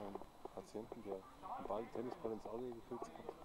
Patienten, der einen Tennisball ins Auge gekriegt hat.